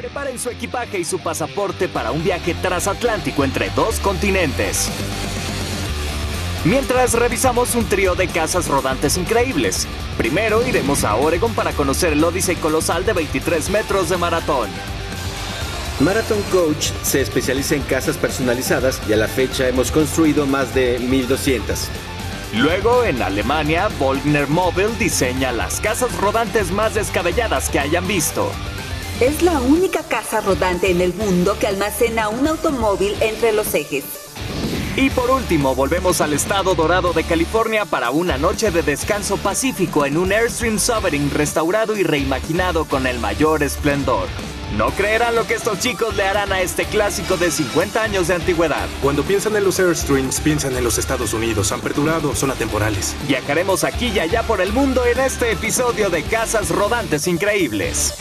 Preparen su equipaje y su pasaporte para un viaje transatlántico entre 2 continentes. Mientras revisamos un trío de casas rodantes increíbles. Primero iremos a Oregon para conocer el Odyssey colosal de 23 metros de maratón. Marathon Coach se especializa en casas personalizadas y a la fecha hemos construido más de 1200. Luego, en Alemania, Volkner Mobil diseña las casas rodantes más descabelladas que hayan visto. Es la única casa rodante en el mundo que almacena un automóvil entre los ejes. Y por último, volvemos al estado dorado de California para una noche de descanso pacífico en un Airstream Sovereign restaurado y reimaginado con el mayor esplendor. No creerán lo que estos chicos le harán a este clásico de 50 años de antigüedad. Cuando piensan en los Airstreams, piensan en los Estados Unidos. Han perdurado, son atemporales. Viajaremos aquí y allá por el mundo en este episodio de Casas Rodantes Increíbles.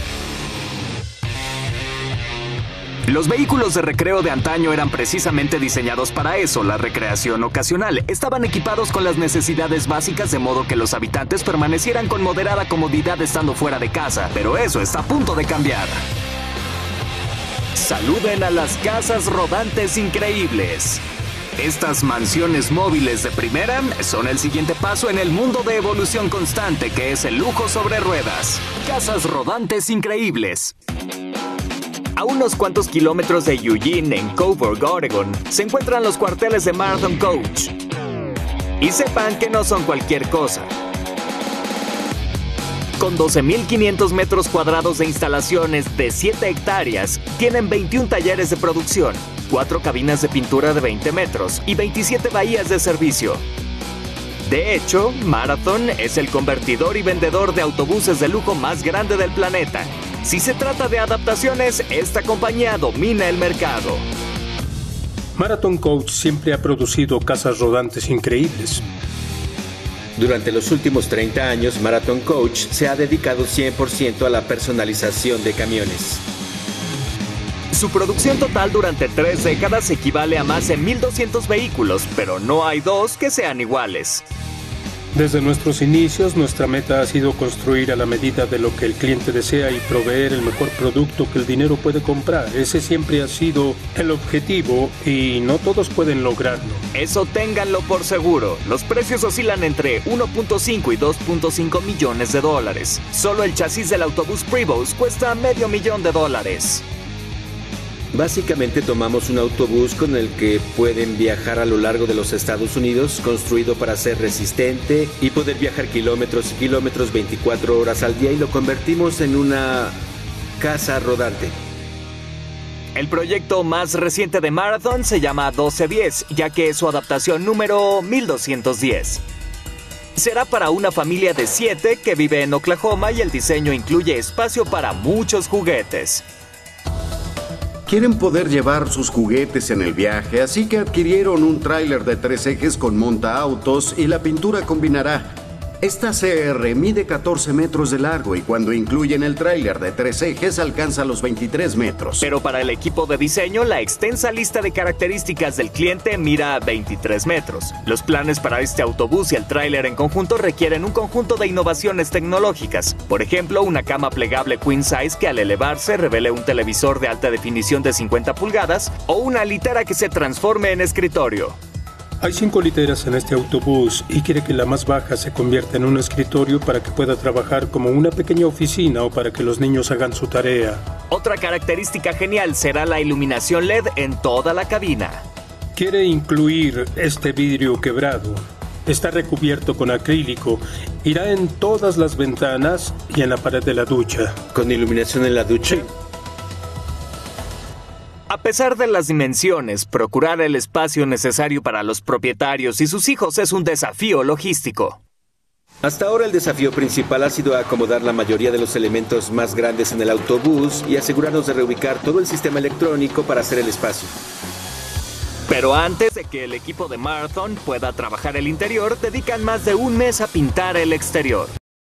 Los vehículos de recreo de antaño eran precisamente diseñados para eso, la recreación ocasional. Estaban equipados con las necesidades básicas de modo que los habitantes permanecieran con moderada comodidad estando fuera de casa, pero eso está a punto de cambiar. Saluden a las casas rodantes increíbles. Estas mansiones móviles de primera son el siguiente paso en el mundo de evolución constante que es el lujo sobre ruedas. Casas rodantes increíbles. A unos cuantos kilómetros de Eugene, en Coburg, Oregon, se encuentran los cuarteles de Marathon Coach. Y sepan que no son cualquier cosa. Con 12.500 metros cuadrados de instalaciones de 7 hectáreas, tienen 21 talleres de producción, 4 cabinas de pintura de 20 metros y 27 bahías de servicio. De hecho, Marathon es el convertidor y vendedor de autobuses de lujo más grande del planeta. Si se trata de adaptaciones, esta compañía domina el mercado. Marathon Coach siempre ha producido casas rodantes increíbles. Durante los últimos 30 años, Marathon Coach se ha dedicado 100% a la personalización de camiones. Su producción total durante 3 décadas equivale a más de 1.200 vehículos, pero no hay dos que sean iguales. Desde nuestros inicios, nuestra meta ha sido construir a la medida de lo que el cliente desea y proveer el mejor producto que el dinero puede comprar. Ese siempre ha sido el objetivo y no todos pueden lograrlo. Eso ténganlo por seguro. Los precios oscilan entre 1.5 y 2.5 millones de dólares. Solo el chasis del autobús Prevost cuesta $500,000. Básicamente tomamos un autobús con el que pueden viajar a lo largo de los Estados Unidos, construido para ser resistente y poder viajar kilómetros y kilómetros 24 horas al día, y lo convertimos en una casa rodante. El proyecto más reciente de Marathon se llama 1210, ya que es su adaptación número 1210. Será para una familia de 7 que vive en Oklahoma y el diseño incluye espacio para muchos juguetes. Quieren poder llevar sus juguetes en el viaje, así que adquirieron un tráiler de 3 ejes con montaautos y la pintura combinará. Esta CR mide 14 metros de largo y cuando incluyen el tráiler de 3 ejes alcanza los 23 metros. Pero para el equipo de diseño, la extensa lista de características del cliente mira a 23 metros. Los planes para este autobús y el tráiler en conjunto requieren un conjunto de innovaciones tecnológicas. Por ejemplo, una cama plegable queen size que al elevarse revele un televisor de alta definición de 50 pulgadas o una litera que se transforme en escritorio. Hay 5 literas en este autobús y quiere que la más baja se convierta en un escritorio para que pueda trabajar como una pequeña oficina o para que los niños hagan su tarea. Otra característica genial será la iluminación LED en toda la cabina. Quiere incluir este vidrio quebrado. Está recubierto con acrílico. Irá en todas las ventanas y en la pared de la ducha. ¿Con iluminación en la ducha? Sí. A pesar de las dimensiones, procurar el espacio necesario para los propietarios y sus hijos es un desafío logístico. Hasta ahora el desafío principal ha sido acomodar la mayoría de los elementos más grandes en el autobús y asegurarnos de reubicar todo el sistema electrónico para hacer el espacio. Pero antes de que el equipo de Marathon pueda trabajar el interior, dedican más de un mes a pintar el exterior.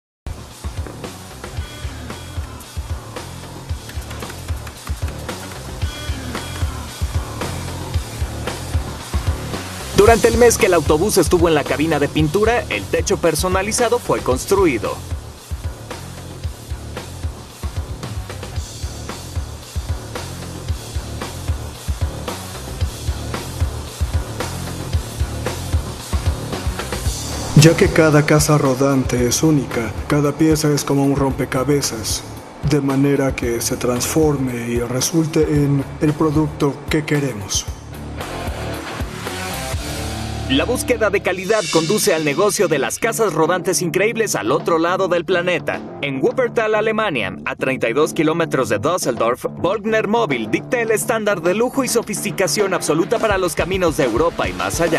Durante el mes que el autobús estuvo en la cabina de pintura, el techo personalizado fue construido. Ya que cada casa rodante es única, cada pieza es como un rompecabezas, de manera que se transforme y resulte en el producto que queremos. La búsqueda de calidad conduce al negocio de las casas rodantes increíbles al otro lado del planeta. En Wuppertal, Alemania, a 32 kilómetros de Düsseldorf, Volkner Mobil dicta el estándar de lujo y sofisticación absoluta para los caminos de Europa y más allá.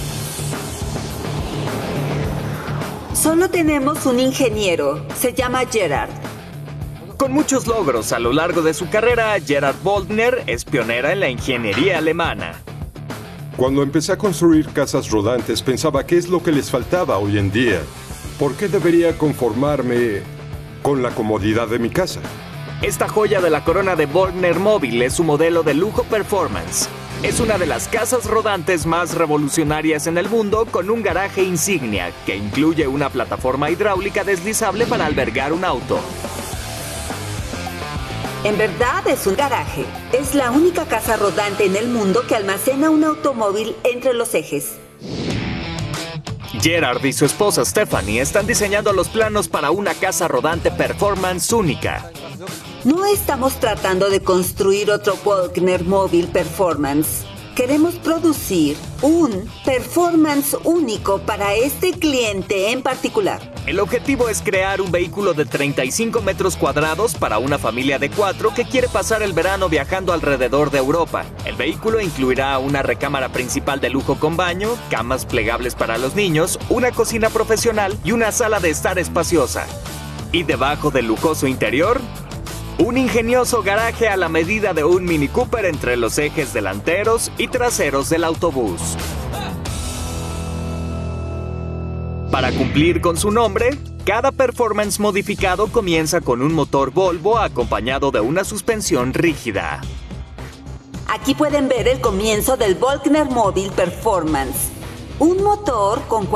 Solo tenemos un ingeniero, se llama Gerard. Con muchos logros a lo largo de su carrera, Gerard Volkner es pionera en la ingeniería alemana. Cuando empecé a construir casas rodantes pensaba qué es lo que les faltaba hoy en día. ¿Por qué debería conformarme con la comodidad de mi casa? Esta joya de la corona de Volkner Mobil es su modelo de lujo performance. Es una de las casas rodantes más revolucionarias en el mundo, con un garaje insignia que incluye una plataforma hidráulica deslizable para albergar un auto. En verdad es un garaje. Es la única casa rodante en el mundo que almacena un automóvil entre los ejes. Gerard y su esposa Stephanie están diseñando los planos para una casa rodante performance única. No estamos tratando de construir otro Volkner Mobil Performance. Queremos producir un performance único para este cliente en particular. El objetivo es crear un vehículo de 35 metros cuadrados para una familia de 4 que quiere pasar el verano viajando alrededor de Europa. El vehículo incluirá una recámara principal de lujo con baño, camas plegables para los niños, una cocina profesional y una sala de estar espaciosa. Y debajo del lujoso interior, un ingenioso garaje a la medida de un Mini Cooper entre los ejes delanteros y traseros del autobús. Para cumplir con su nombre, cada performance modificado comienza con un motor Volvo acompañado de una suspensión rígida. Aquí pueden ver el comienzo del Volkner Mobil Performance. Un motor con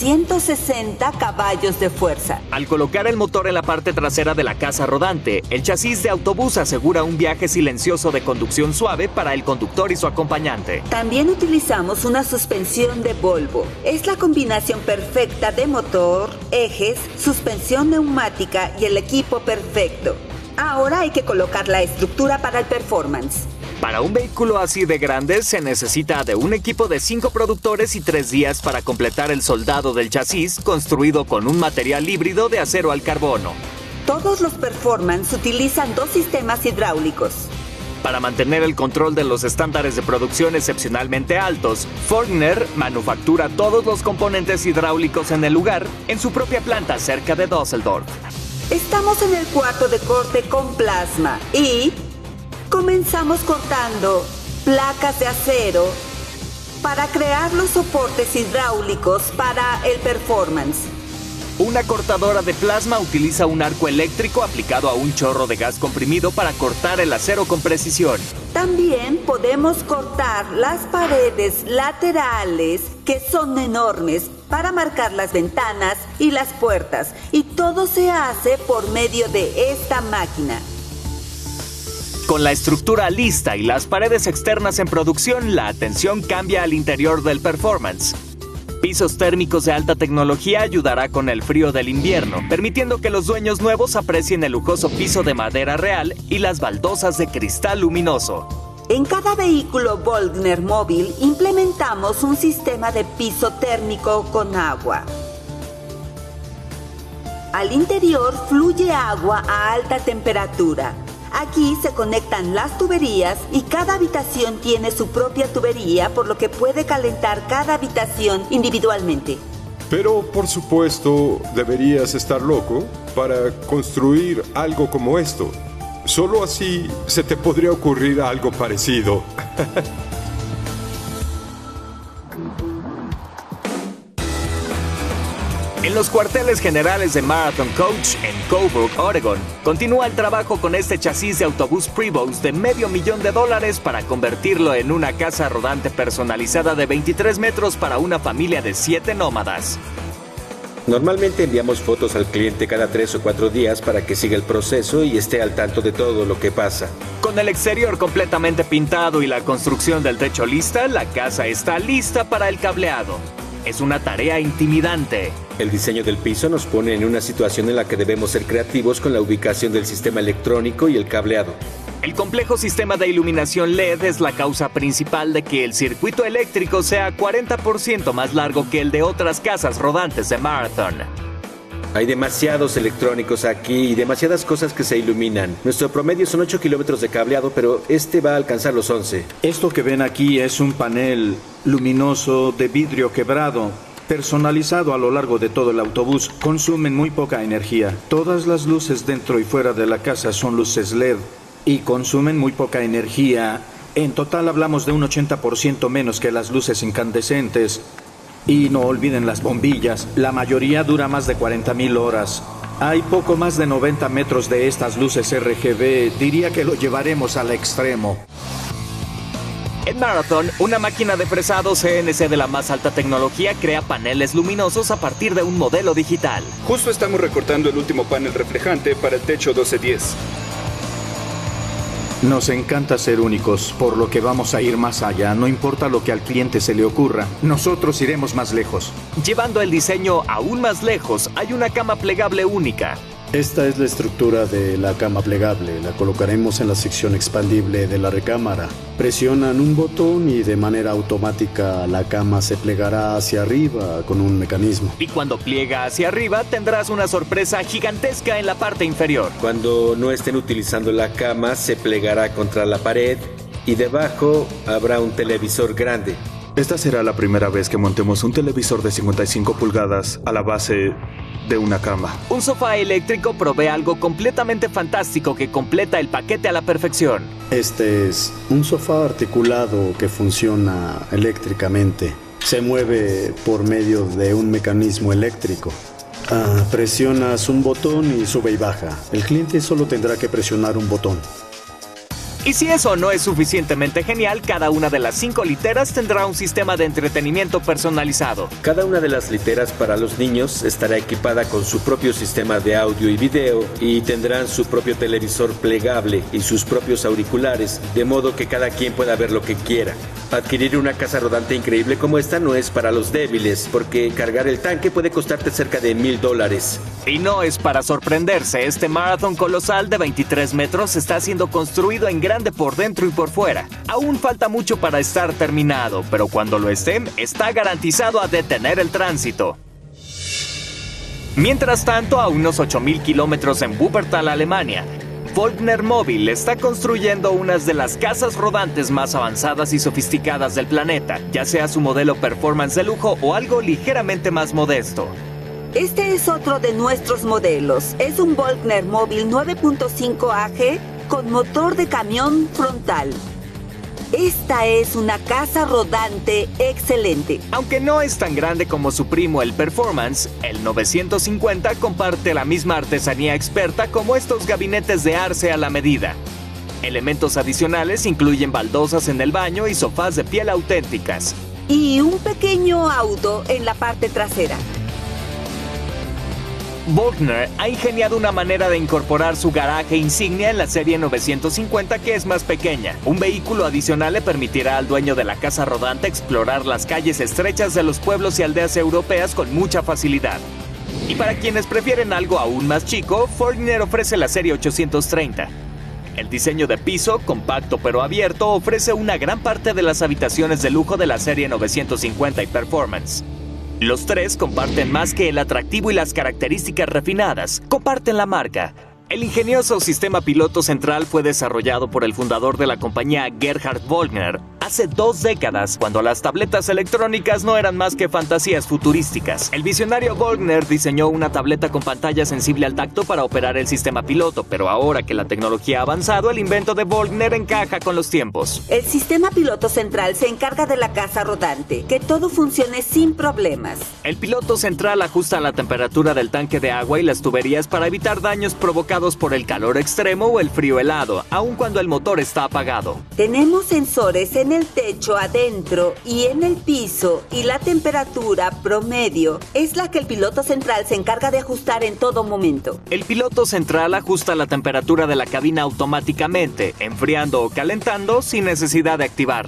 460 caballos de fuerza. Al colocar el motor en la parte trasera de la casa rodante, el chasis de autobús asegura un viaje silencioso de conducción suave para el conductor y su acompañante. También utilizamos una suspensión de Volvo. Es la combinación perfecta de motor, ejes, suspensión neumática y el equipo perfecto. Ahora hay que colocar la estructura para el performance. Para un vehículo así de grande se necesita de un equipo de 5 productores y 3 días para completar el soldado del chasis construido con un material híbrido de acero al carbono. Todos los performance utilizan 2 sistemas hidráulicos. Para mantener el control de los estándares de producción excepcionalmente altos, Volkner manufactura todos los componentes hidráulicos en el lugar, en su propia planta cerca de Düsseldorf. Estamos en el cuarto de corte con plasma y comenzamos cortando placas de acero para crear los soportes hidráulicos para el performance. Una cortadora de plasma utiliza un arco eléctrico aplicado a un chorro de gas comprimido para cortar el acero con precisión. También podemos cortar las paredes laterales, que son enormes, para marcar las ventanas y las puertas. Y todo se hace por medio de esta máquina. Con la estructura lista y las paredes externas en producción, la atención cambia al interior del performance. Pisos térmicos de alta tecnología ayudará con el frío del invierno, permitiendo que los dueños nuevos aprecien el lujoso piso de madera real y las baldosas de cristal luminoso. En cada vehículo Volkner Mobil implementamos un sistema de piso térmico con agua. Al interior fluye agua a alta temperatura. Aquí se conectan las tuberías y cada habitación tiene su propia tubería, por lo que puede calentar cada habitación individualmente. Pero, por supuesto, deberías estar loco para construir algo como esto. Solo así se te podría ocurrir algo parecido. En los cuarteles generales de Marathon Coach en Colebrook, Oregon, continúa el trabajo con este chasis de autobús Prevost de $500,000 para convertirlo en una casa rodante personalizada de 23 metros para una familia de 7 nómadas. Normalmente enviamos fotos al cliente cada 3 o 4 días para que siga el proceso y esté al tanto de todo lo que pasa. Con el exterior completamente pintado y la construcción del techo lista, la casa está lista para el cableado. es una tarea intimidante. El diseño del piso nos pone en una situación en la que debemos ser creativos con la ubicación del sistema electrónico y el cableado. El complejo sistema de iluminación LED es la causa principal de que el circuito eléctrico sea 40% más largo que el de otras casas rodantes de Marathon. Hay demasiados electrónicos aquí y demasiadas cosas que se iluminan. Nuestro promedio son 8 kilómetros de cableado, pero este va a alcanzar los 11. Esto que ven aquí es un panel luminoso de vidrio quebrado, personalizado a lo largo de todo el autobús. Consumen muy poca energía. Todas las luces dentro y fuera de la casa son luces LED y consumen muy poca energía. En total hablamos de un 80% menos que las luces incandescentes. Y no olviden las bombillas, la mayoría dura más de 40.000 horas. Hay poco más de 90 metros de estas luces RGB, diría que lo llevaremos al extremo. En Marathon, una máquina de fresado CNC de la más alta tecnología crea paneles luminosos a partir de un modelo digital. Justo estamos recortando el último panel reflejante para el techo 1210. Nos encanta ser únicos, por lo que vamos a ir más allá. No importa lo que al cliente se le ocurra, nosotros iremos más lejos. Llevando el diseño aún más lejos, hay una cama plegable única. Esta es la estructura de la cama plegable. La colocaremos en la sección expandible de la recámara. Presionan un botón y de manera automática la cama se plegará hacia arriba con un mecanismo. Y cuando pliega hacia arriba tendrás una sorpresa gigantesca en la parte inferior. Cuando no estén utilizando la cama, se plegará contra la pared y debajo habrá un televisor grande. Esta será la primera vez que montemos un televisor de 55 pulgadas a la base de una cama. Un sofá eléctrico provee algo completamente fantástico que completa el paquete a la perfección. Este es un sofá articulado que funciona eléctricamente. Se mueve por medio de un mecanismo eléctrico. Presionas un botón y sube y baja. El cliente solo tendrá que presionar un botón. Y si eso no es suficientemente genial, cada una de las 5 literas tendrá un sistema de entretenimiento personalizado. Cada una de las literas para los niños estará equipada con su propio sistema de audio y video y tendrán su propio televisor plegable y sus propios auriculares, de modo que cada quien pueda ver lo que quiera. Adquirir una casa rodante increíble como esta no es para los débiles, porque cargar el tanque puede costarte cerca de $1,000. Y no es para sorprenderse, este Marathon colosal de 23 metros está siendo construido en grande por dentro y por fuera. Aún falta mucho para estar terminado, pero cuando lo esté, está garantizado a detener el tránsito. Mientras tanto, a unos 8.000 kilómetros en Wuppertal, Alemania, Volkner Mobil está construyendo unas de las casas rodantes más avanzadas y sofisticadas del planeta, ya sea su modelo performance de lujo o algo ligeramente más modesto. Este es otro de nuestros modelos. Es un Volkner Mobil 9.5 AG con motor de camión frontal. Esta es una casa rodante excelente. Aunque no es tan grande como su primo el Performance, el 950 comparte la misma artesanía experta como estos gabinetes de arce a la medida. Elementos adicionales incluyen baldosas en el baño y sofás de piel auténticas. Y un pequeño auto en la parte trasera. Volkner ha ingeniado una manera de incorporar su garaje insignia en la serie 950 que es más pequeña. Un vehículo adicional le permitirá al dueño de la casa rodante explorar las calles estrechas de los pueblos y aldeas europeas con mucha facilidad. Y para quienes prefieren algo aún más chico, Volkner ofrece la serie 830. El diseño de piso, compacto pero abierto, ofrece una gran parte de las habitaciones de lujo de la serie 950 y Performance. Los tres comparten más que el atractivo y las características refinadas, comparten la marca. El ingenioso sistema piloto central fue desarrollado por el fundador de la compañía Gerhard Volkner hace 2 décadas, cuando las tabletas electrónicas no eran más que fantasías futurísticas. El visionario Volkner diseñó una tableta con pantalla sensible al tacto para operar el sistema piloto, pero ahora que la tecnología ha avanzado, el invento de Volkner encaja con los tiempos. El sistema piloto central se encarga de la casa rodante, que todo funcione sin problemas. El piloto central ajusta la temperatura del tanque de agua y las tuberías para evitar daños provocados por el calor extremo o el frío helado, aun cuando el motor está apagado. Tenemos sensores en el techo adentro y en el piso, y la temperatura promedio es la que el piloto central se encarga de ajustar en todo momento. El piloto central ajusta la temperatura de la cabina automáticamente, enfriando o calentando sin necesidad de activarlo.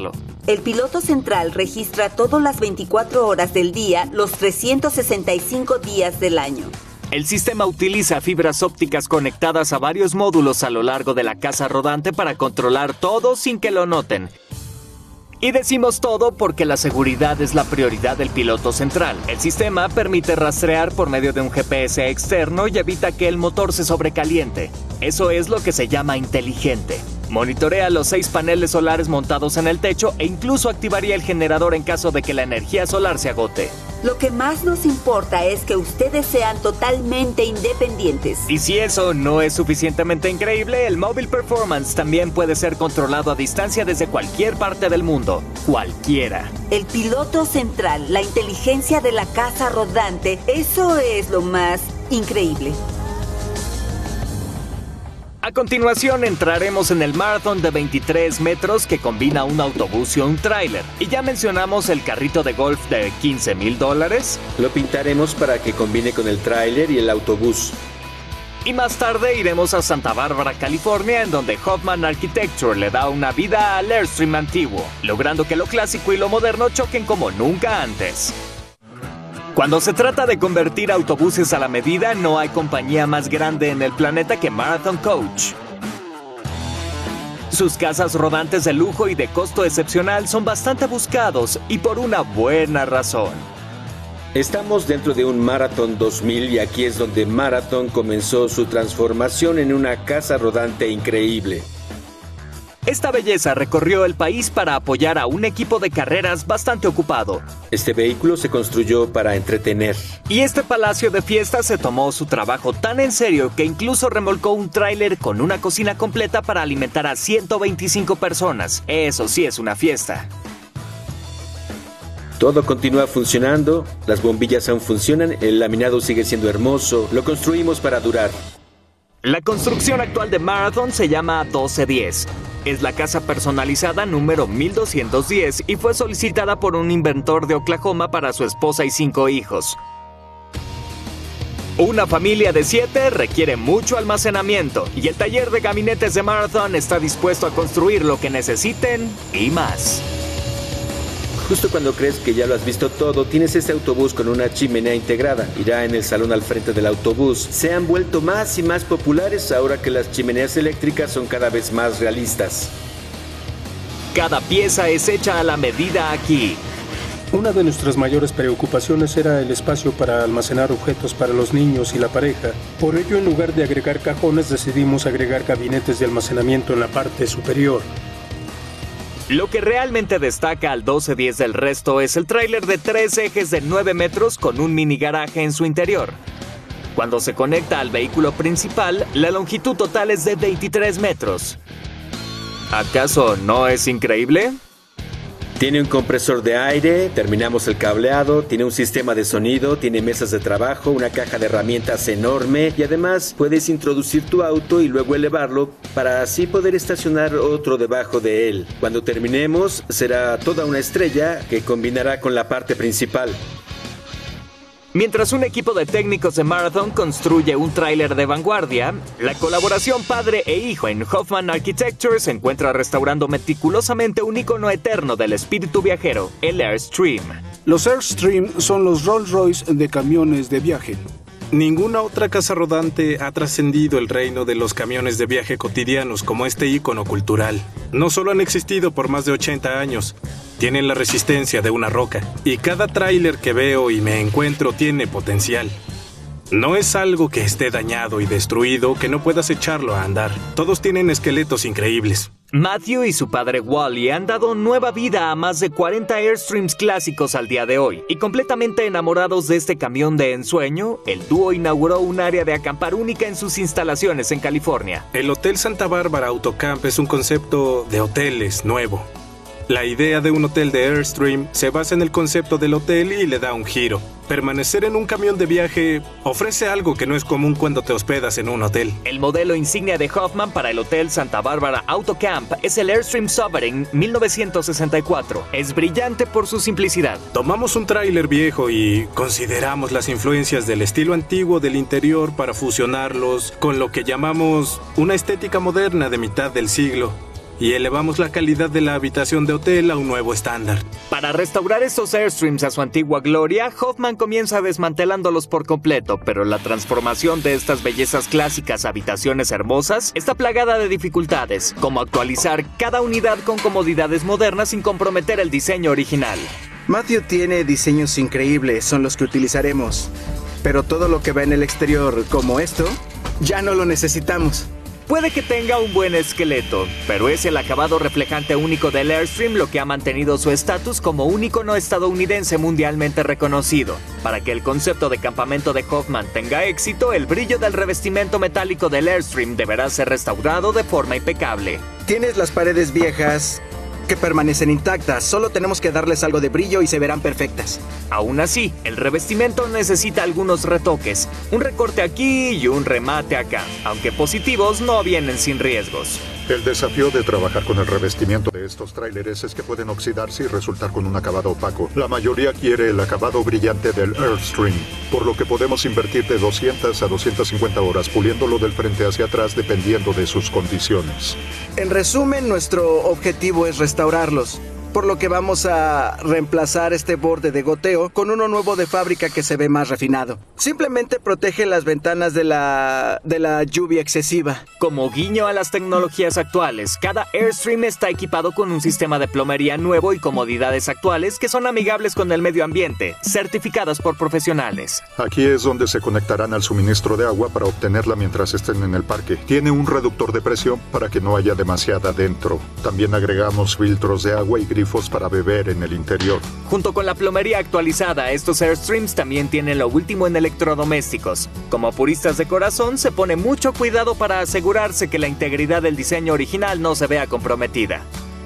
El piloto central registra todas las 24 horas del día, los 365 días del año. El sistema utiliza fibras ópticas conectadas a varios módulos a lo largo de la casa rodante para controlar todo sin que lo noten. Y decimos todo porque la seguridad es la prioridad del piloto central. El sistema permite rastrear por medio de un GPS externo y evita que el motor se sobrecaliente. Eso es lo que se llama inteligente. Monitorea los 6 paneles solares montados en el techo e incluso activaría el generador en caso de que la energía solar se agote. Lo que más nos importa es que ustedes sean totalmente independientes. Y si eso no es suficientemente increíble, el Mobile Performance también puede ser controlado a distancia desde cualquier parte del mundo. Cualquiera. El piloto central, la inteligencia de la casa rodante, eso es lo más increíble. A continuación entraremos en el maratón de 23 metros que combina un autobús y un tráiler. Y ya mencionamos el carrito de golf de $15,000. Lo pintaremos para que combine con el tráiler y el autobús. Y más tarde iremos a Santa Bárbara, California, en donde Hoffman Architecture le da una vida al Airstream antiguo, logrando que lo clásico y lo moderno choquen como nunca antes. Cuando se trata de convertir autobuses a la medida, no hay compañía más grande en el planeta que Marathon Coach. Sus casas rodantes de lujo y de costo excepcional son bastante buscados y por una buena razón. Estamos dentro de un Marathon 2000 y aquí es donde Marathon comenzó su transformación en una casa rodante increíble. Esta belleza recorrió el país para apoyar a un equipo de carreras bastante ocupado. Este vehículo se construyó para entretener. Y este palacio de fiestas se tomó su trabajo tan en serio que incluso remolcó un tráiler con una cocina completa para alimentar a 125 personas. Eso sí es una fiesta. Todo continúa funcionando, las bombillas aún funcionan, el laminado sigue siendo hermoso, lo construimos para durar. La construcción actual de Marathon se llama 1210. Es la casa personalizada número 1210 y fue solicitada por un inventor de Oklahoma para su esposa y 5 hijos. Una familia de 7 requiere mucho almacenamiento y el taller de gabinetes de Marathon está dispuesto a construir lo que necesiten y más. Justo cuando crees que ya lo has visto todo, tienes este autobús con una chimenea integrada. Irá en el salón al frente del autobús. Se han vuelto más y más populares ahora que las chimeneas eléctricas son cada vez más realistas. Cada pieza es hecha a la medida aquí. Una de nuestras mayores preocupaciones era el espacio para almacenar objetos para los niños y la pareja. Por ello, en lugar de agregar cajones, decidimos agregar gabinetes de almacenamiento en la parte superior. Lo que realmente destaca al 1210 del resto es el tráiler de 3 ejes de 9 metros con un mini garaje en su interior. Cuando se conecta al vehículo principal, la longitud total es de 23 metros. ¿Acaso no es increíble? Tiene un compresor de aire, terminamos el cableado, tiene un sistema de sonido, tiene mesas de trabajo, una caja de herramientas enorme y además puedes introducir tu auto y luego elevarlo para así poder estacionar otro debajo de él. Cuando terminemos será toda una estrella que combinará con la parte principal. Mientras un equipo de técnicos de Marathon construye un tráiler de vanguardia, la colaboración padre e hijo en Hoffman Architecture se encuentra restaurando meticulosamente un icono eterno del espíritu viajero, el Airstream. Los Airstream son los Rolls-Royce de camiones de viaje. Ninguna otra casa rodante ha trascendido el reino de los camiones de viaje cotidianos como este ícono cultural. No solo han existido por más de 80 años, tienen la resistencia de una roca. Y cada tráiler que veo y me encuentro tiene potencial. No es algo que esté dañado y destruido que no puedas echarlo a andar. Todos tienen esqueletos increíbles. Matthew y su padre Wally han dado nueva vida a más de 40 Airstreams clásicos al día de hoy. Y completamente enamorados de este camión de ensueño, el dúo inauguró un área de acampar única en sus instalaciones en California. El Hotel Santa Bárbara Autocamp es un concepto de hoteles nuevo. La idea de un hotel de Airstream se basa en el concepto del hotel y le da un giro. Permanecer en un camión de viaje ofrece algo que no es común cuando te hospedas en un hotel. El modelo insignia de Hoffman para el Hotel Santa Bárbara Autocamp es el Airstream Sovereign 1964. Es brillante por su simplicidad. Tomamos un tráiler viejo y consideramos las influencias del estilo antiguo del interior para fusionarlos con lo que llamamos una estética moderna de mitad del siglo. y elevamos la calidad de la habitación de hotel a un nuevo estándar. Para restaurar estos Airstreams a su antigua gloria, Hoffman comienza desmantelándolos por completo, pero la transformación de estas bellezas clásicas a habitaciones hermosas está plagada de dificultades, como actualizar cada unidad con comodidades modernas sin comprometer el diseño original. Matthew tiene diseños increíbles, son los que utilizaremos, pero todo lo que va en el exterior, como esto, ya no lo necesitamos. Puede que tenga un buen esqueleto, pero es el acabado reflejante único del Airstream lo que ha mantenido su estatus como un ícono estadounidense mundialmente reconocido. Para que el concepto de campamento de Hoffman tenga éxito, el brillo del revestimiento metálico del Airstream deberá ser restaurado de forma impecable. Tienes las paredes viejas que permanecen intactas, solo tenemos que darles algo de brillo y se verán perfectas. Aún así, el revestimiento necesita algunos retoques, un recorte aquí y un remate acá, aunque positivos no vienen sin riesgos. El desafío de trabajar con el revestimiento de estos tráileres es que pueden oxidarse y resultar con un acabado opaco. La mayoría quiere el acabado brillante del Airstream, por lo que podemos invertir de 200 a 250 horas puliéndolo del frente hacia atrás dependiendo de sus condiciones. En resumen, nuestro objetivo es restaurarlos, por lo que vamos a reemplazar este borde de goteo con uno nuevo de fábrica que se ve más refinado. Simplemente protege las ventanas de la lluvia excesiva. Como guiño a las tecnologías actuales, cada Airstream está equipado con un sistema de plomería nuevo y comodidades actuales que son amigables con el medio ambiente, certificadas por profesionales. Aquí es donde se conectarán al suministro de agua para obtenerla mientras estén en el parque. Tiene un reductor de presión para que no haya demasiada dentro. También agregamos filtros de agua y grifos para beber en el interior. Junto con la plomería actualizada, estos Airstreams también tienen lo último en electrodomésticos. Como puristas de corazón, se pone mucho cuidado para asegurarse que la integridad del diseño original no se vea comprometida.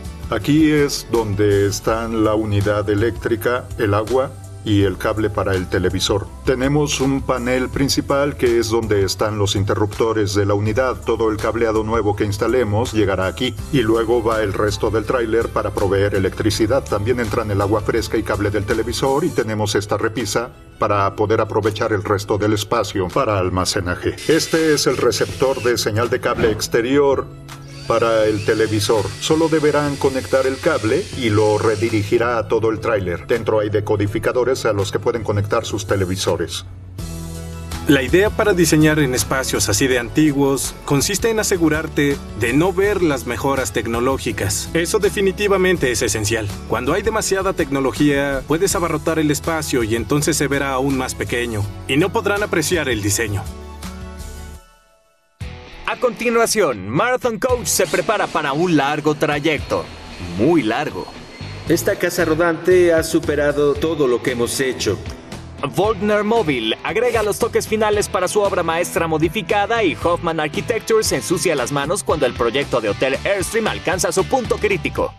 Aquí es donde están la unidad eléctrica, el agua y el cable para el televisor. Tenemos un panel principal que es donde están los interruptores de la unidad. Todo el cableado nuevo que instalemos llegará aquí y luego va el resto del tráiler para proveer electricidad. También entran el agua fresca y cable del televisor y tenemos esta repisa para poder aprovechar el resto del espacio para almacenaje. Este es el receptor de señal de cable exterior para el televisor. Solo deberán conectar el cable y lo redirigirá a todo el tráiler. Dentro hay decodificadores a los que pueden conectar sus televisores. La idea para diseñar en espacios así de antiguos consiste en asegurarte de no ver las mejoras tecnológicas. Eso definitivamente es esencial. Cuando hay demasiada tecnología, puedes abarrotar el espacio y entonces se verá aún más pequeño y no podrán apreciar el diseño. A continuación, Marathon Coach se prepara para un largo trayecto. Muy largo. Esta casa rodante ha superado todo lo que hemos hecho. Volkner Móvil agrega los toques finales para su obra maestra modificada y Hoffman Architecture se ensucia las manos cuando el proyecto de Hotel Airstream alcanza su punto crítico.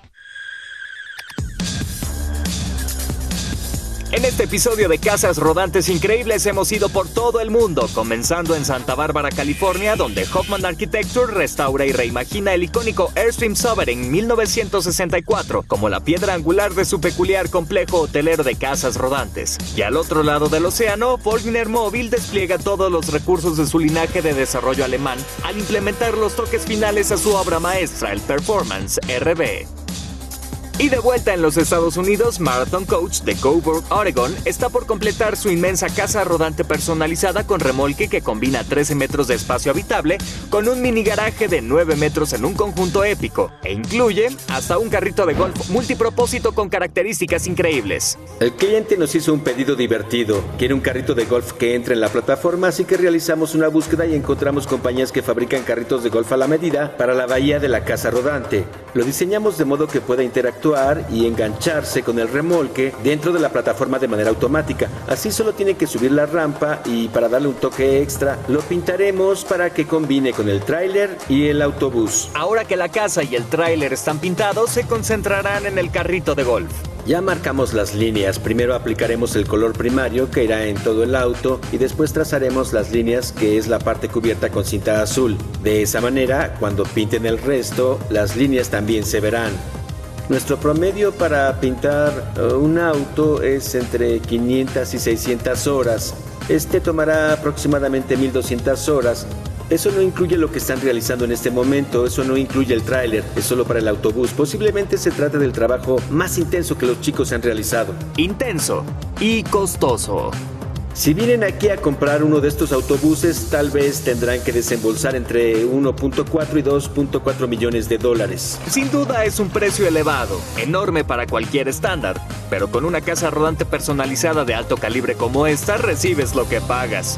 En este episodio de Casas Rodantes Increíbles hemos ido por todo el mundo, comenzando en Santa Bárbara, California, donde Hoffman Architecture restaura y reimagina el icónico Airstream Sovereign en 1964 como la piedra angular de su peculiar complejo hotelero de casas rodantes. Y al otro lado del océano, Volkner Móvil despliega todos los recursos de su linaje de desarrollo alemán al implementar los toques finales a su obra maestra, el Performance RB. Y de vuelta en los Estados Unidos, Marathon Coach de Coburg, Oregon, está por completar su inmensa casa rodante personalizada con remolque que combina 13 metros de espacio habitable con un mini garaje de 9 metros en un conjunto épico, e incluye hasta un carrito de golf multipropósito con características increíbles. El cliente nos hizo un pedido divertido. Quiere un carrito de golf que entre en la plataforma, así que realizamos una búsqueda y encontramos compañías que fabrican carritos de golf a la medida para la bahía de la casa rodante. Lo diseñamos de modo que pueda interactuar y engancharse con el remolque dentro de la plataforma de manera automática. Así solo tiene que subir la rampa y para darle un toque extra lo pintaremos para que combine con el tráiler y el autobús. Ahora que la casa y el tráiler están pintados, se concentrarán en el carrito de golf. Ya marcamos las líneas. Primero aplicaremos el color primario que irá en todo el auto y después trazaremos las líneas que es la parte cubierta con cinta azul. De esa manera, cuando pinten el resto, las líneas también se verán. Nuestro promedio para pintar un auto es entre 500 y 600 horas. Este tomará aproximadamente 1200 horas. Eso no incluye lo que están realizando en este momento, eso no incluye el tráiler, es solo para el autobús. Posiblemente se trate del trabajo más intenso que los chicos han realizado. Intenso y costoso. Si vienen aquí a comprar uno de estos autobuses, tal vez tendrán que desembolsar entre 1.4 y 2.4 millones de dólares. Sin duda es un precio elevado, enorme para cualquier estándar, pero con una casa rodante personalizada de alto calibre como esta, recibes lo que pagas.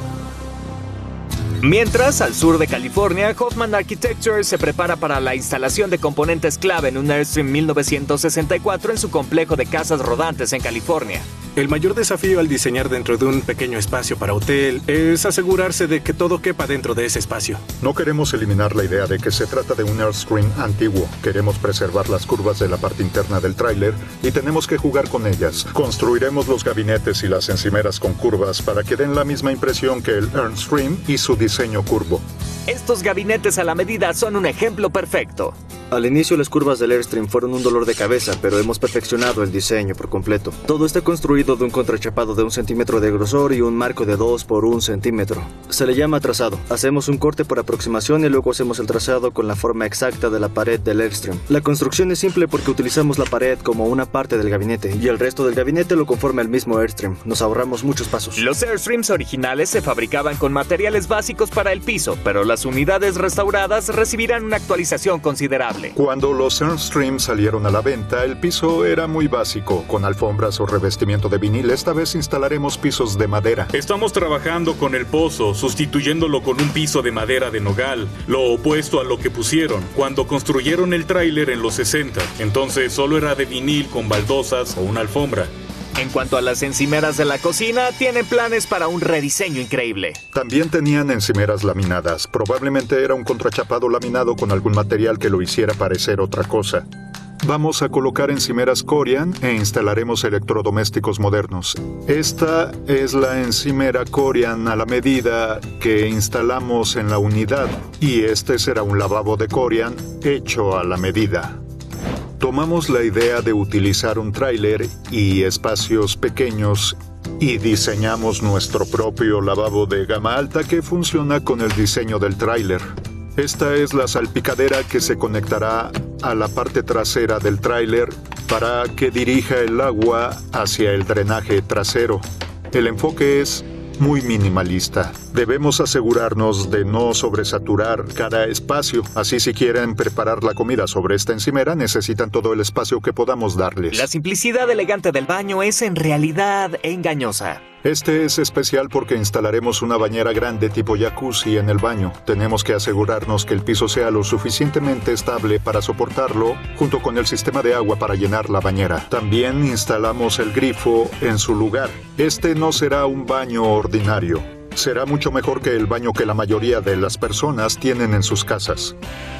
Mientras, al sur de California, Hoffman Architecture se prepara para la instalación de componentes clave en un Airstream 1964 en su complejo de casas rodantes en California. El mayor desafío al diseñar dentro de un pequeño espacio para hotel es asegurarse de que todo quepa dentro de ese espacio. No queremos eliminar la idea de que se trata de un Airstream antiguo. Queremos preservar las curvas de la parte interna del tráiler y tenemos que jugar con ellas. Construiremos los gabinetes y las encimeras con curvas para que den la misma impresión que el Airstream y su diseño curvo. Estos gabinetes a la medida son un ejemplo perfecto. Al inicio las curvas del Airstream fueron un dolor de cabeza, pero hemos perfeccionado el diseño por completo. Todo está construido de un contrachapado de 1 centímetro de grosor y un marco de 2 por 1 centímetro. Se le llama trazado. Hacemos un corte por aproximación y luego hacemos el trazado con la forma exacta de la pared del Airstream. La construcción es simple porque utilizamos la pared como una parte del gabinete y el resto del gabinete lo conforma el mismo Airstream. Nos ahorramos muchos pasos. Los Airstreams originales se fabricaban con materiales básicos para el piso, pero las unidades restauradas recibirán una actualización considerable. Cuando los Airstream salieron a la venta, el piso era muy básico, con alfombras o revestimiento de vinil. Esta vez instalaremos pisos de madera. Estamos trabajando con el pozo, sustituyéndolo con un piso de madera de nogal, lo opuesto a lo que pusieron cuando construyeron el tráiler en los 60. Entonces solo era de vinil con baldosas o una alfombra. En cuanto a las encimeras de la cocina, tienen planes para un rediseño increíble. También tenían encimeras laminadas. Probablemente era un contrachapado laminado con algún material que lo hiciera parecer otra cosa. Vamos a colocar encimeras Corian e instalaremos electrodomésticos modernos. Esta es la encimera Corian a la medida que instalamos en la unidad. Y este será un lavabo de Corian hecho a la medida. Tomamos la idea de utilizar un tráiler y espacios pequeños y diseñamos nuestro propio lavabo de gama alta que funciona con el diseño del tráiler. Esta es la salpicadera que se conectará a la parte trasera del tráiler para que dirija el agua hacia el drenaje trasero. El enfoque es muy minimalista. Debemos asegurarnos de no sobresaturar cada espacio. Así, si quieren preparar la comida sobre esta encimera, necesitan todo el espacio que podamos darles. La simplicidad elegante del baño es en realidad engañosa. Este es especial porque instalaremos una bañera grande tipo jacuzzi en el baño. Tenemos que asegurarnos que el piso sea lo suficientemente estable para soportarlo, junto con el sistema de agua para llenar la bañera. También instalamos el grifo en su lugar. Este no será un baño ordinario. Será mucho mejor que el baño que la mayoría de las personas tienen en sus casas.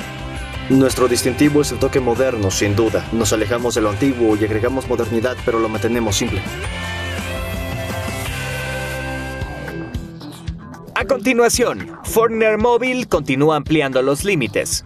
Nuestro distintivo es el toque moderno, sin duda. Nos alejamos de lo antiguo y agregamos modernidad, pero lo mantenemos simple. A continuación, Fortner Mobile continúa ampliando los límites.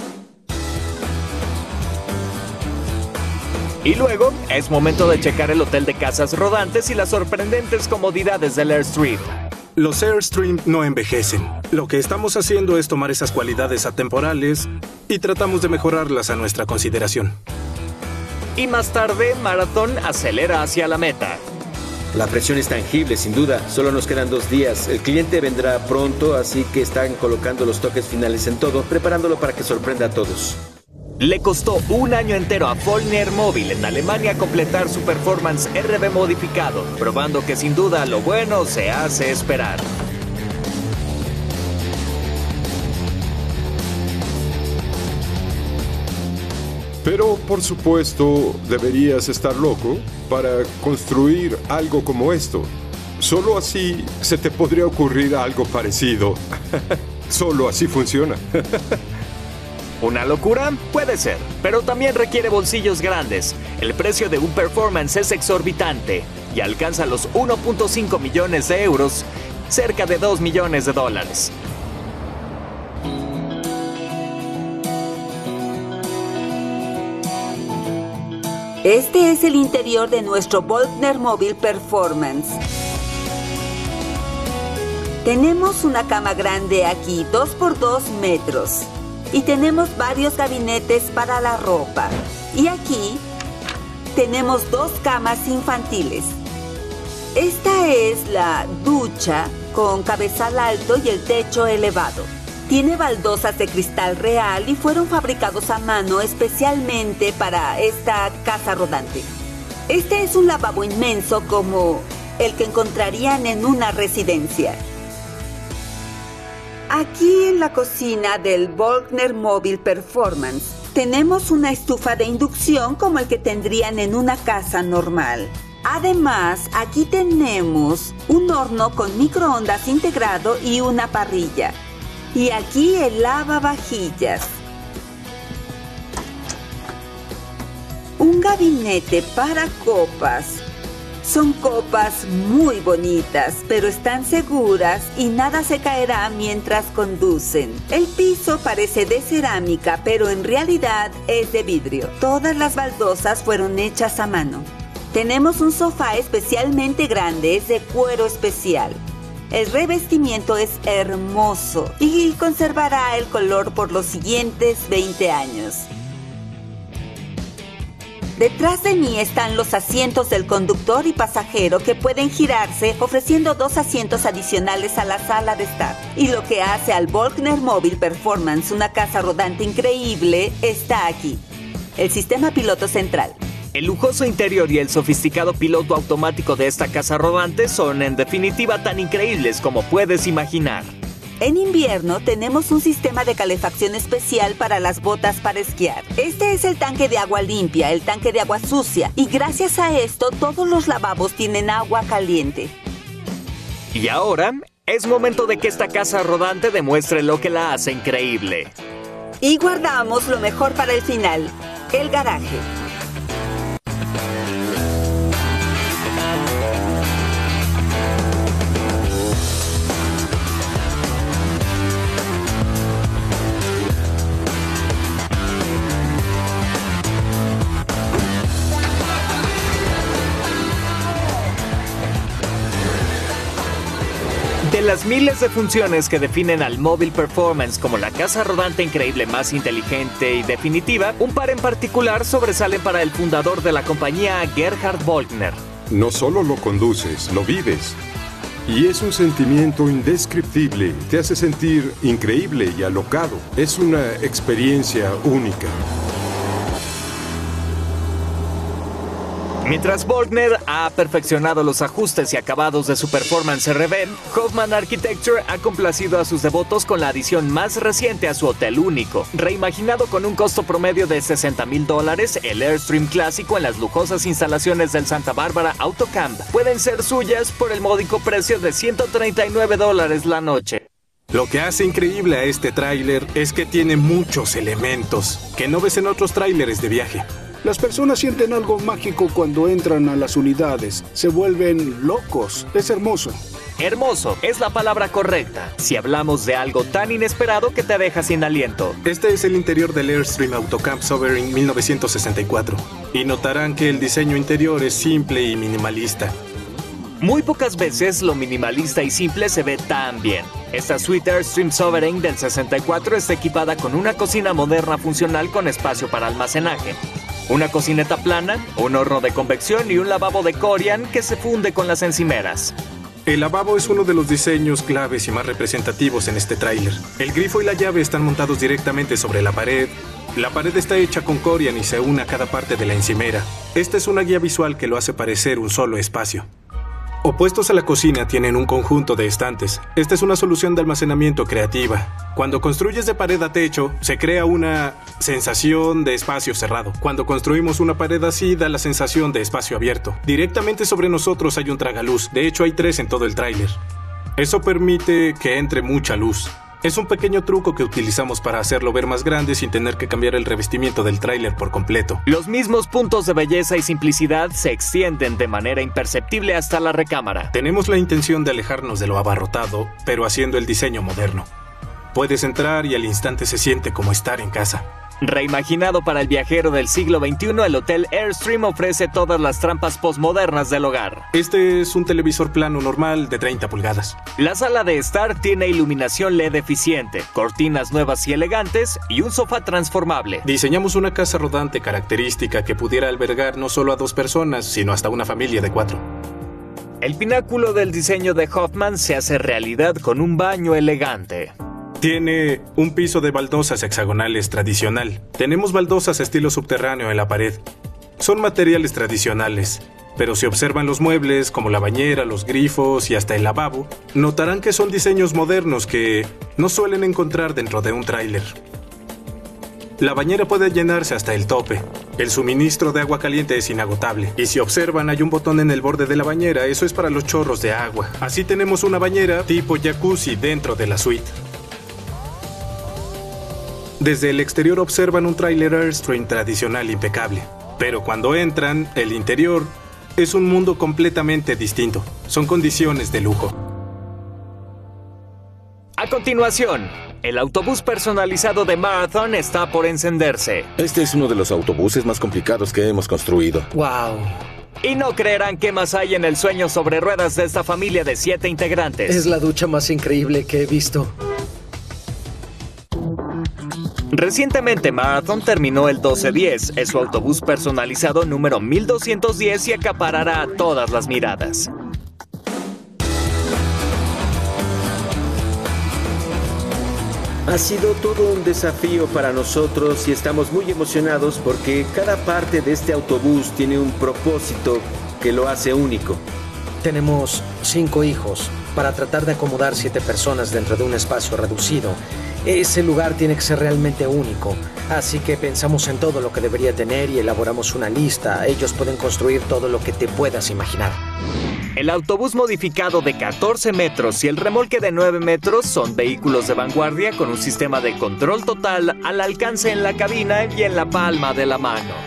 Y luego, es momento de checar el hotel de casas rodantes y las sorprendentes comodidades del Airstream. Los Airstream no envejecen. Lo que estamos haciendo es tomar esas cualidades atemporales y tratamos de mejorarlas a nuestra consideración. Y más tarde, Marathon acelera hacia la meta. La presión es tangible, sin duda. Solo nos quedan 2 días. El cliente vendrá pronto, así que están colocando los toques finales en todo, preparándolo para que sorprenda a todos. Le costó 1 año entero a Fortner Mobile en Alemania completar su performance RB modificado, probando que sin duda lo bueno se hace esperar. Pero, por supuesto, deberías estar loco para construir algo como esto. Solo así se te podría ocurrir algo parecido. Solo así funciona. ¿Una locura? Puede ser, pero también requiere bolsillos grandes. El precio de un performance es exorbitante y alcanza los 1.5 millones de euros, cerca de 2 millones de dólares. Este es el interior de nuestro Fortner Mobile Performance. Tenemos una cama grande aquí, 2 por 2 metros. Y tenemos varios gabinetes para la ropa. Y aquí tenemos 2 camas infantiles. Esta es la ducha con cabezal alto y el techo elevado. Tiene baldosas de cristal real y fueron fabricados a mano especialmente para esta casa rodante. Este es un lavabo inmenso como el que encontrarían en una residencia. Aquí en la cocina del Volkner Mobile Performance tenemos una estufa de inducción como el que tendrían en una casa normal. Además, aquí tenemos un horno con microondas integrado y una parrilla. Y aquí el lavavajillas. Un gabinete para copas. Son copas muy bonitas, pero están seguras y nada se caerá mientras conducen. El piso parece de cerámica, pero en realidad es de vidrio. Todas las baldosas fueron hechas a mano. Tenemos un sofá especialmente grande, es de cuero especial. El revestimiento es hermoso y conservará el color por los siguientes 20 años. Detrás de mí están los asientos del conductor y pasajero que pueden girarse, ofreciendo 2 asientos adicionales a la sala de estar. Y lo que hace al Volkner Mobile Performance una casa rodante increíble está aquí: el sistema piloto central. El lujoso interior y el sofisticado piloto automático de esta casa rodante son en definitiva tan increíbles como puedes imaginar. En invierno tenemos un sistema de calefacción especial para las botas para esquiar. Este es el tanque de agua limpia, el tanque de agua sucia, y gracias a esto todos los lavabos tienen agua caliente. Y ahora es momento de que esta casa rodante demuestre lo que la hace increíble. Y guardamos lo mejor para el final: el garaje. De las miles de funciones que definen al Mobile Performance como la casa rodante increíble más inteligente y definitiva, un par en particular sobresalen para el fundador de la compañía, Gerhard Volkner. No solo lo conduces, lo vives. Y es un sentimiento indescriptible. Te hace sentir increíble y alocado. Es una experiencia única. Mientras Volkner ha perfeccionado los ajustes y acabados de su Performance RV, Hoffman Architecture ha complacido a sus devotos con la adición más reciente a su hotel único. Reimaginado con un costo promedio de $60,000, el Airstream clásico en las lujosas instalaciones del Santa Bárbara Autocamp pueden ser suyas por el módico precio de $139 la noche. Lo que hace increíble a este tráiler es que tiene muchos elementos que no ves en otros tráileres de viaje. Las personas sienten algo mágico cuando entran a las unidades. Se vuelven locos. Es hermoso. Hermoso es la palabra correcta si hablamos de algo tan inesperado que te deja sin aliento. Este es el interior del Airstream Autocamp Sovereign 1964. Y notarán que el diseño interior es simple y minimalista. Muy pocas veces lo minimalista y simple se ve tan bien. Esta suite Airstream Sovereign del 64 está equipada con una cocina moderna funcional con espacio para almacenaje, una cocineta plana, un horno de convección y un lavabo de Corian que se funde con las encimeras. El lavabo es uno de los diseños claves y más representativos en este tráiler. El grifo y la llave están montados directamente sobre la pared. La pared está hecha con Corian y se une a cada parte de la encimera. Esta es una guía visual que lo hace parecer un solo espacio. Opuestos a la cocina tienen un conjunto de estantes. Esta es una solución de almacenamiento creativa. Cuando construyes de pared a techo, se crea una sensación de espacio cerrado. Cuando construimos una pared así, da la sensación de espacio abierto. Directamente sobre nosotros hay un tragaluz. De hecho, hay 3 en todo el tráiler. Eso permite que entre mucha luz. Es un pequeño truco que utilizamos para hacerlo ver más grande sin tener que cambiar el revestimiento del tráiler por completo. Los mismos puntos de belleza y simplicidad se extienden de manera imperceptible hasta la recámara. Tenemos la intención de alejarnos de lo abarrotado, pero haciendo el diseño moderno. Puedes entrar y al instante se siente como estar en casa. Reimaginado para el viajero del siglo XXI, el Hotel Airstream ofrece todas las trampas postmodernas del hogar. Este es un televisor plano normal de 30 pulgadas. La sala de estar tiene iluminación LED eficiente, cortinas nuevas y elegantes y un sofá transformable. Diseñamos una casa rodante característica que pudiera albergar no solo a 2 personas, sino hasta una familia de 4. El pináculo del diseño de Hoffman se hace realidad con un baño elegante. Tiene un piso de baldosas hexagonales tradicional. Tenemos baldosas estilo subterráneo en la pared. Son materiales tradicionales, pero si observan los muebles, como la bañera, los grifos y hasta el lavabo, notarán que son diseños modernos que no suelen encontrar dentro de un tráiler. La bañera puede llenarse hasta el tope. El suministro de agua caliente es inagotable. Y si observan, hay un botón en el borde de la bañera. Eso es para los chorros de agua. Así tenemos una bañera tipo jacuzzi dentro de la suite. Desde el exterior observan un tráiler Airstream tradicional impecable. Pero cuando entran, el interior es un mundo completamente distinto. Son condiciones de lujo. A continuación, el autobús personalizado de Marathon está por encenderse. Este es uno de los autobuses más complicados que hemos construido. ¡Wow! Y no creerán qué más hay en el sueño sobre ruedas de esta familia de 7 integrantes. Es la ducha más increíble que he visto. Recientemente Marathon terminó el 1210, es su autobús personalizado número 1210 y acaparará todas las miradas. Ha sido todo un desafío para nosotros y estamos muy emocionados porque cada parte de este autobús tiene un propósito que lo hace único. Tenemos 5 hijos. Para tratar de acomodar 7 personas dentro de un espacio reducido, ese lugar tiene que ser realmente único. Así que pensamos en todo lo que debería tener y elaboramos una lista. Ellos pueden construir todo lo que te puedas imaginar. El autobús modificado de 14 metros y el remolque de 9 metros son vehículos de vanguardia con un sistema de control total al alcance en la cabina y en la palma de la mano.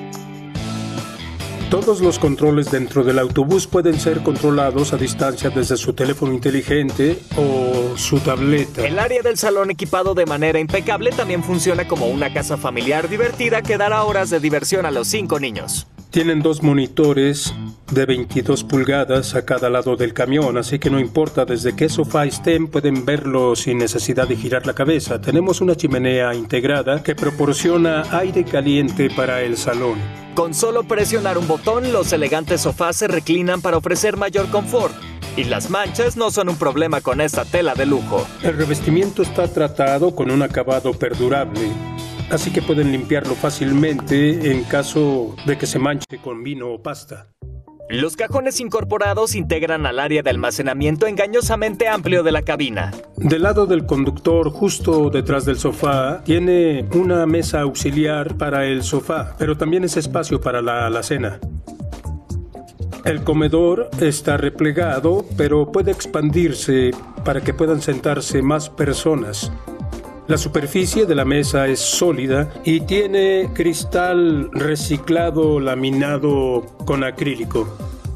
Todos los controles dentro del autobús pueden ser controlados a distancia desde su teléfono inteligente o su tableta. El área del salón equipado de manera impecable también funciona como una casa familiar divertida que dará horas de diversión a los 5 niños. Tienen 2 monitores de 22 pulgadas a cada lado del camión, así que no importa desde qué sofá estén, pueden verlo sin necesidad de girar la cabeza. Tenemos una chimenea integrada que proporciona aire caliente para el salón. Con solo presionar un botón, los elegantes sofás se reclinan para ofrecer mayor confort. Y las manchas no son un problema con esta tela de lujo. El revestimiento está tratado con un acabado perdurable, así que pueden limpiarlo fácilmente en caso de que se manche con vino o pasta. Los cajones incorporados integran al área de almacenamiento engañosamente amplio de la cabina. Del lado del conductor, justo detrás del sofá, tiene una mesa auxiliar para el sofá, pero también es espacio para la alacena. El comedor está replegado, pero puede expandirse para que puedan sentarse más personas. La superficie de la mesa es sólida y tiene cristal reciclado laminado con acrílico.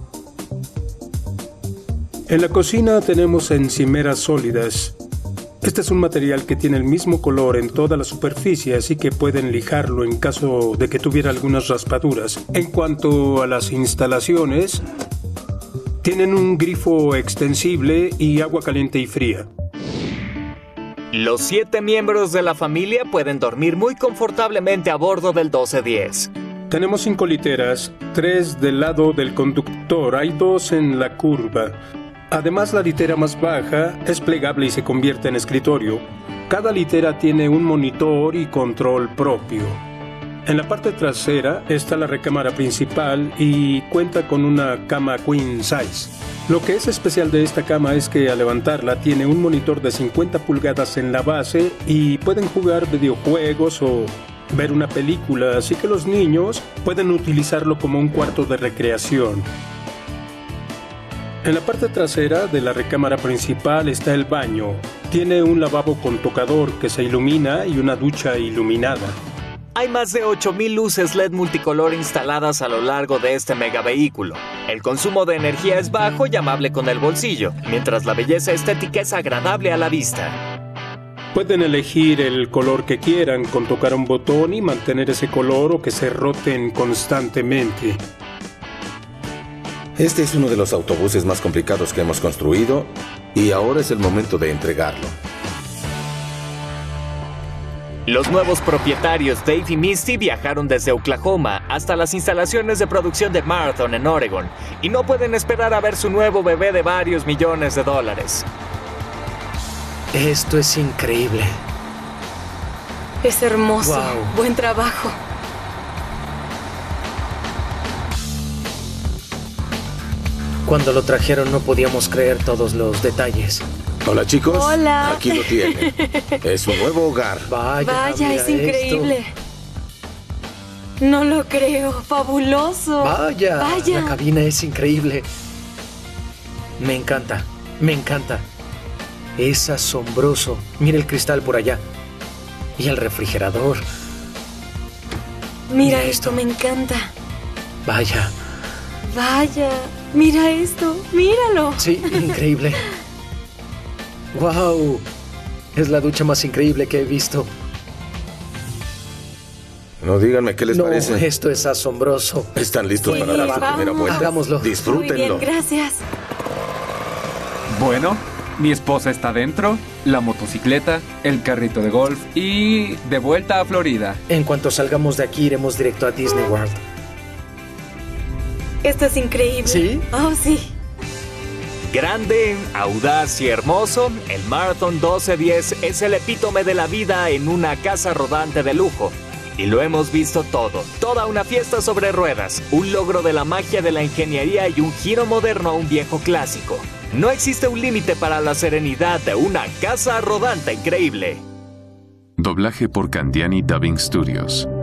En la cocina tenemos encimeras sólidas. Este es un material que tiene el mismo color en toda la superficie, así que pueden lijarlo en caso de que tuviera algunas raspaduras. En cuanto a las instalaciones, tienen un grifo extensible y agua caliente y fría. Los 7 miembros de la familia pueden dormir muy confortablemente a bordo del 1210. Tenemos 5 literas, 3 del lado del conductor, hay 2 en la curva. Además, la litera más baja es plegable y se convierte en escritorio. Cada litera tiene un monitor y control propio. En la parte trasera está la recámara principal y cuenta con una cama queen size. Lo que es especial de esta cama es que al levantarla tiene un monitor de 50 pulgadas en la base y pueden jugar videojuegos o ver una película, así que los niños pueden utilizarlo como un cuarto de recreación. En la parte trasera de la recámara principal está el baño. Tiene un lavabo con tocador que se ilumina y una ducha iluminada. Hay más de 8,000 luces LED multicolor instaladas a lo largo de este megavehículo. El consumo de energía es bajo y amable con el bolsillo, mientras la belleza estética es agradable a la vista. Pueden elegir el color que quieran con tocar un botón y mantener ese color o que se roten constantemente. Este es uno de los autobuses más complicados que hemos construido y ahora es el momento de entregarlo. Los nuevos propietarios Dave y Misty viajaron desde Oklahoma hasta las instalaciones de producción de Marathon en Oregon y no pueden esperar a ver su nuevo bebé de varios millones de dólares. Esto es increíble. Es hermoso. Wow. Buen trabajo. Cuando lo trajeron no podíamos creer todos los detalles. Hola, chicos. Hola. Aquí lo tienen. Es un nuevo hogar. Vaya, es increíble. No lo creo. Fabuloso. Vaya. La cabina es increíble. Me encanta. Me encanta. Es asombroso. Mira el cristal por allá. Y el refrigerador. Mira esto, me encanta. Vaya. Vaya. Mira esto. Míralo. Sí, increíble. ¡Wow! Es la ducha más increíble que he visto. No, díganme qué les parece. Esto es asombroso. ¿Están listos para dar su primera vuelta? Hagámoslo. Disfrútenlo. Muy bien, gracias. Bueno, mi esposa está dentro, la motocicleta, el carrito de golf y de vuelta a Florida. En cuanto salgamos de aquí, iremos directo a Disney World. Esto es increíble. ¿Sí? Oh, sí. Grande, audaz y hermoso, el Marathon 1210 es el epítome de la vida en una casa rodante de lujo. Y lo hemos visto todo, toda una fiesta sobre ruedas, un logro de la magia de la ingeniería y un giro moderno a un viejo clásico. No existe un límite para la serenidad de una casa rodante increíble. Doblaje por Candiani Dubbing Studios.